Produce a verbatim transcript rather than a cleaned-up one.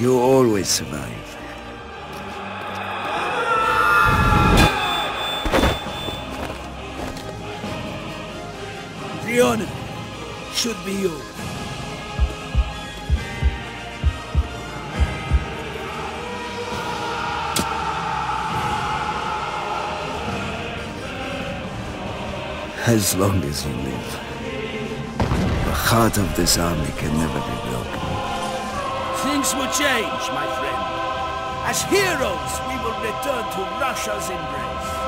You always survive. The honor should be yours. As long as you live, the heart of this army can never be broken. Things will change, my friend. As heroes, we will return to Russia's embrace.